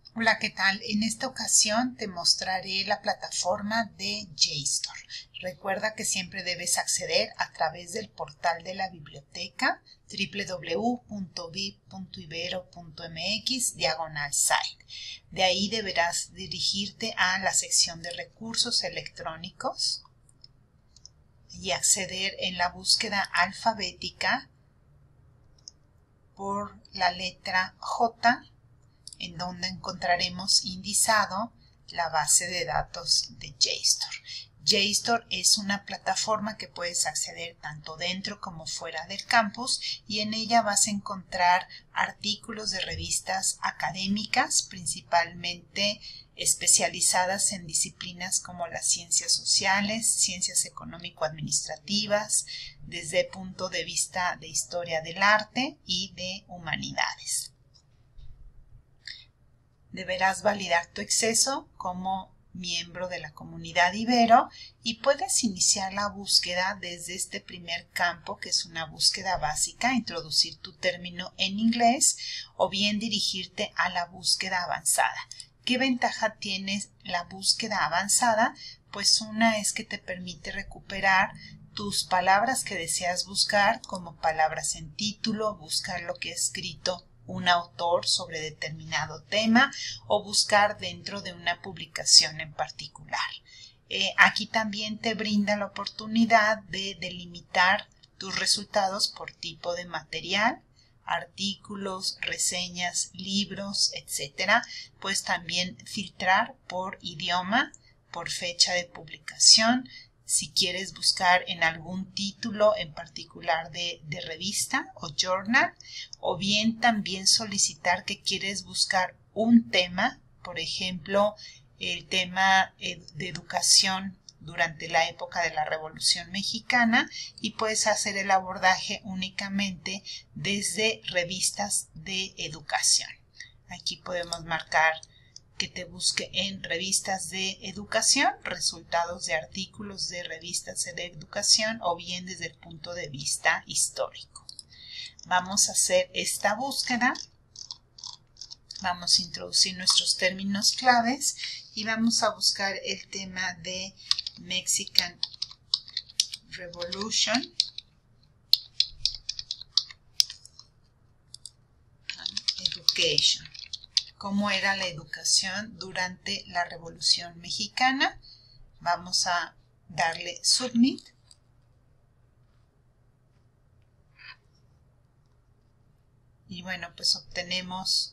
Hola, ¿qué tal? En esta ocasión te mostraré la plataforma de JSTOR. Recuerda que siempre debes acceder a través del portal de la biblioteca www.bib.ibero.mx/site. De ahí deberás dirigirte a la sección de recursos electrónicos y acceder en la búsqueda alfabética por la letra J, en donde encontraremos indizado la base de datos de JSTOR. JSTOR es una plataforma que puedes acceder tanto dentro como fuera del campus y en ella vas a encontrar artículos de revistas académicas, principalmente especializadas en disciplinas como las ciencias sociales, ciencias económico-administrativas, desde el punto de vista de historia del arte y de humanidades. Deberás validar tu acceso como miembro de la comunidad Ibero y puedes iniciar la búsqueda desde este primer campo, que es una búsqueda básica, introducir tu término en inglés o bien dirigirte a la búsqueda avanzada. ¿Qué ventaja tiene la búsqueda avanzada? Pues una es que te permite recuperar tus palabras que deseas buscar, como palabras en título, buscar lo que ha escrito un autor sobre determinado tema o buscar dentro de una publicación en particular. Aquí también te brinda la oportunidad de delimitar tus resultados por tipo de material, artículos, reseñas, libros, etc. Puedes también filtrar por idioma, por fecha de publicación, si quieres buscar en algún título en particular de revista o journal, o bien también solicitar que quieres buscar un tema, por ejemplo, el tema de educación durante la época de la Revolución Mexicana, y puedes hacer el abordaje únicamente desde revistas de educación. Aquí podemos marcar que te busque en revistas de educación, resultados de artículos de revistas de educación o bien desde el punto de vista histórico. Vamos a hacer esta búsqueda, vamos a introducir nuestros términos claves y vamos a buscar el tema de Mexican Revolution and Education. Cómo era la educación durante la Revolución Mexicana. Vamos a darle Submit. Y bueno, pues obtenemos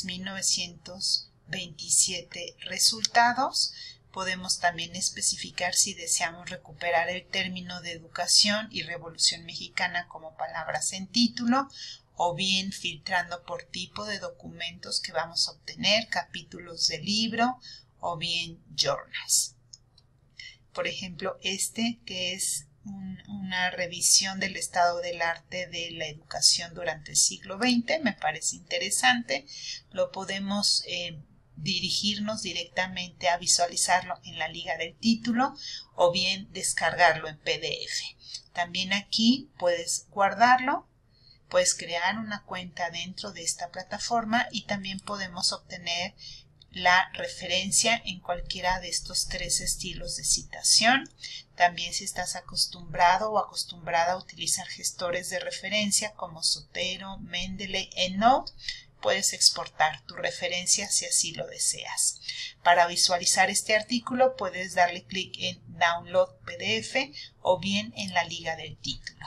6,927 resultados. Podemos también especificar si deseamos recuperar el término de educación y Revolución Mexicana como palabras en título, o bien filtrando por tipo de documentos que vamos a obtener, capítulos de libro o bien journals. Por ejemplo, este que es una revisión del estado del arte de la educación durante el siglo XX, me parece interesante. Lo podemos dirigirnos directamente a visualizarlo en la liga del título o bien descargarlo en PDF. También aquí puedes guardarlo. Puedes crear una cuenta dentro de esta plataforma y también podemos obtener la referencia en cualquiera de estos tres estilos de citación. También si estás acostumbrado o acostumbrada a utilizar gestores de referencia como Zotero, Mendeley, EndNote, puedes exportar tu referencia si así lo deseas. Para visualizar este artículo puedes darle clic en Download PDF o bien en la liga del título.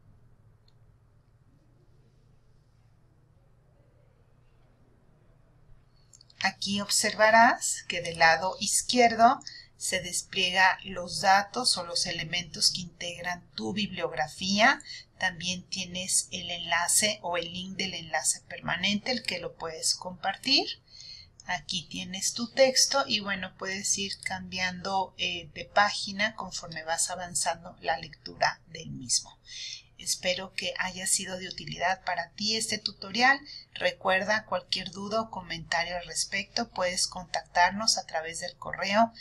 Aquí observarás que del lado izquierdo se despliega los datos o los elementos que integran tu bibliografía. También tienes el enlace o el link del enlace permanente, el que lo puedes compartir. Aquí tienes tu texto y bueno, puedes ir cambiando de página conforme vas avanzando la lectura del mismo. Espero que haya sido de utilidad para ti este tutorial. Recuerda, cualquier duda o comentario al respecto puedes contactarnos a través del correo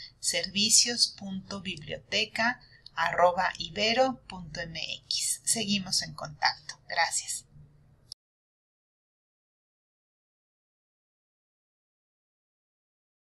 servicios.biblioteca@ibero.mx. Seguimos en contacto. Gracias.